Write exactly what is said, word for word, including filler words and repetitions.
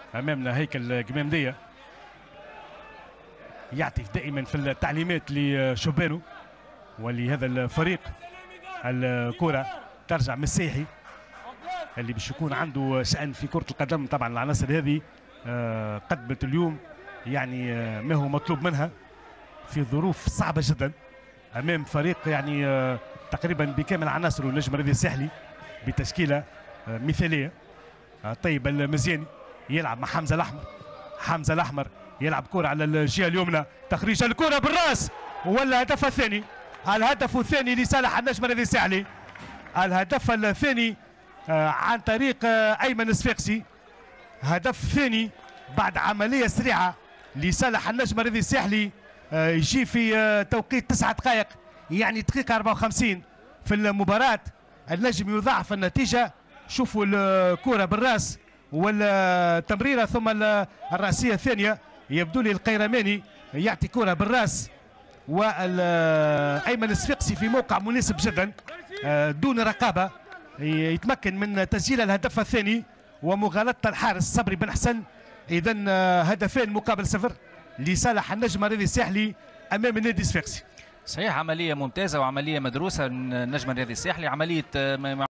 امامنا هيكل قمامديه يعطي دائما في التعليمات لشوبانو ولهذا الفريق. الكره ترجع من الساحي اللي باش يكون عنده شأن في كرة القدم. طبعا العناصر هذه قدمت اليوم يعني ما هو مطلوب منها في ظروف صعبة جدا أمام فريق يعني تقريبا بكامل عناصره. النجم الرياضي الساحلي بتشكيلة مثالية. طيب المزياني يلعب مع حمزة الأحمر. حمزة الأحمر يلعب كرة على الجهة اليمنى، تخريج الكرة بالراس ولا الهدف الثاني. الهدف الثاني لصالح النجم الرياضي الساحلي. الهدف الثاني عن طريق أيمن الصفاقسي. هدف ثاني بعد عملية سريعة لصالح النجم الرياضي الساحلي يجي في توقيت تسعة دقائق يعني دقيقة أربعة وخمسين في المباراة. النجم يضاعف النتيجة. شوفوا الكرة بالراس والتمريرة ثم الرأسية الثانية. يبدو لي القيرماني يعطي كرة بالراس وأيمن الصفاقسي في موقع مناسب جدا دون رقابة يتمكن من تسجيل الهدف الثاني ومغالطة الحارس صبري بن حسن. إذا هدفين مقابل صفر لصالح النجم الرياضي الساحلي أمام النادي الصفاقسي. صحيح عملية ممتازة وعملية مدروسة من النجم الرياضي الساحلي. عملية